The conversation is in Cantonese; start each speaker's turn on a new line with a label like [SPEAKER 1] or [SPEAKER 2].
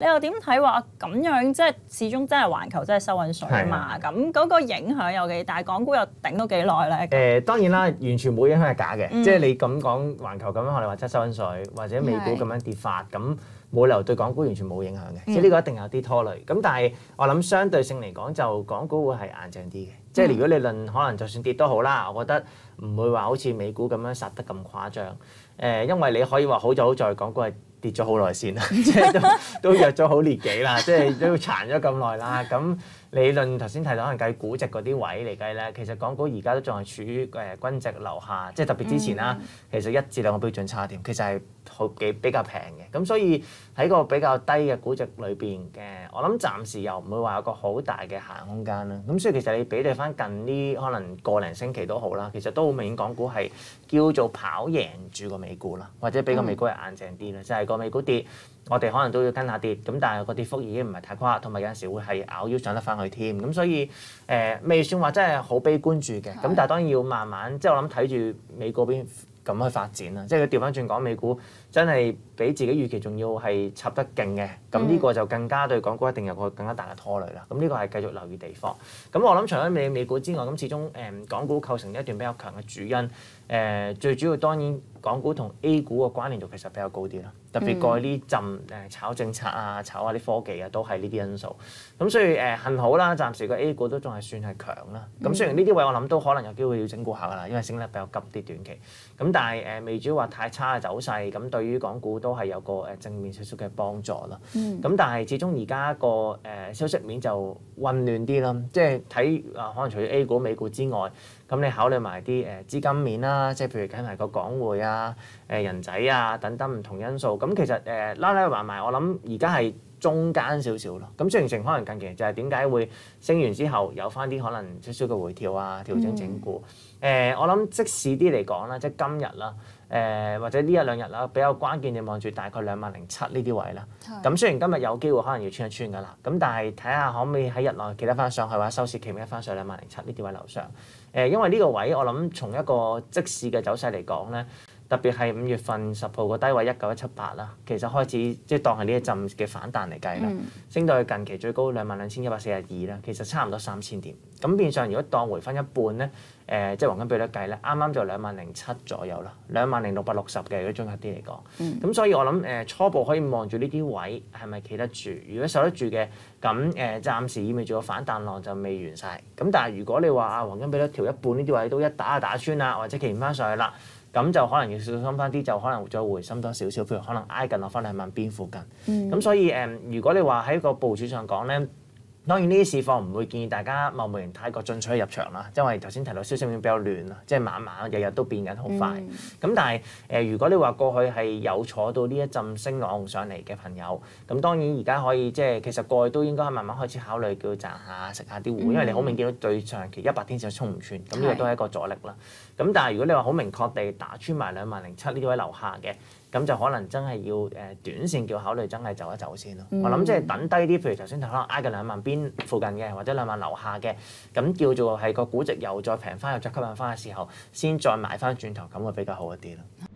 [SPEAKER 1] 你又點睇話咁樣？即係始終真係環球真係收緊水啊嘛，咁嗰個影響有幾大？港股又頂到幾耐咧？
[SPEAKER 2] 當然啦，完全冇影響係假嘅，即係你咁講環球咁樣，我哋話真係收緊水，或者美股咁樣跌法，咁冇理由對港股完全冇影響嘅，即係呢個一定有啲拖累。咁但係我諗相對性嚟講，就港股會係硬淨啲嘅。即係如果你論可能就算跌都好啦，我覺得唔會話好似美股咁樣殺得咁誇張。因為你可以話好就好在港股係跌咗好耐先啦，即係都約咗好年幾啦，即係都殘咗咁耐啦。咁理論頭先提到可能計估值嗰啲位嚟計咧，其實港股而家都仲係處於均值樓下，即係特別之前啦，其實1至2個標準差點，其實係比較平嘅。咁所以喺個比較低嘅估值裏邊我諗暫時又唔會話有個好大嘅行空間啦。咁所以其實你比對翻近呢可能個零星期都好啦，其實都好明顯港股係叫做跑贏住個美股啦，或者比個美股係硬淨啲啦，就係個美股跌，我哋可能都要跟下跌，咁但係個跌幅已經唔係太誇，同埋有陣時會係咬腰上得翻去添，咁所以未算話真係好悲觀住嘅，咁但係當然要慢慢，即係我諗睇住美國邊咁去發展啦，即係佢調翻轉講美股真係比自己預期仲要係插得勁嘅，咁呢個就更加對港股一定有個更加大嘅拖累啦。咁呢個係繼續留意地方。咁我諗除咗美股之外，咁始終港股構成一段比較強嘅主因，最主要當然港股同 A 股嘅關聯度其實比較高啲啦。特別過去呢陣炒政策啊、炒下啲科技啊，都係呢啲因素。咁所以幸好啦，暫時個 A 股都仲係算係強啦。咁雖然呢啲位我諗都可能有機會要整固下㗎啦，因為升得比較急啲短期。咁但係未至於話太差嘅走勢，咁對於港股都係有個正面少少嘅幫助啦。咁但係始終而家個消息面就混亂啲啦，即係睇可能除咗 A 股、美股之外，咁你考慮埋啲資金面啦，即係譬如睇埋個港匯啊、人仔啊等等唔同因素。咁其實拉拉埋埋，我諗而家係中間少少咯。咁雖然成可能近期就係點解會升完之後有翻啲可能少少嘅回調啊、調整整固。我諗即使啲嚟講啦，即係今日啦。或者呢一兩日啦，比較關鍵你望住大概20,007呢啲位啦。咁雖然今日有機會可能要穿一穿㗎啦，咁但係睇下可唔可以喺日內企得翻上去，或者收市企得翻上20,007呢啲位樓上。因為呢個位我諗從一個即市嘅走勢嚟講咧，特別係5月份10號個低位19178啦，其實開始即係當係呢一陣嘅反彈嚟計啦，升到去近期最高22,142啦，其實差唔多3000點。咁變相如果當回翻一半咧，即係黃金比率計咧，啱啱就20,007左右啦，20,660嘅如果綜合啲嚟講。咁所以我諗初步可以望住呢啲位係咪企得住？如果受得住嘅，咁暫時意味住個反彈浪就未完晒。咁但係如果你話黃金比率調一半呢啲位都一打就打穿啦，或者企唔翻上去啦，咁就可能要小心翻啲，就可能再回深多少少，譬如可能挨近落翻20,000邊附近。咁所以如果你話喺個部署上講咧，當然呢啲市況唔會建議大家貿貿然太過進取入場啦，因為頭先提到消息面比較亂啦，即係晚日日都變緊好快。咁但係如果你話過去係有坐到呢一陣升浪上嚟嘅朋友，咁當然而家可以即係其實過去都應該慢慢開始考慮叫賺下食下啲糊，因為你好明顯見到對長期100天線衝唔穿，咁呢個都係一個阻力啦。咁但係如果你話好明確地打穿埋20,007呢啲位樓下嘅，咁就可能真係要短線叫考慮真係走一走先咯。我諗即係等低啲，譬如頭先可能挨近20,000邊附近嘅，或者20,000樓下嘅，咁叫做係個估值又再平翻，又再吸引翻嘅時候，先再買翻轉頭，咁會比較好一啲咯。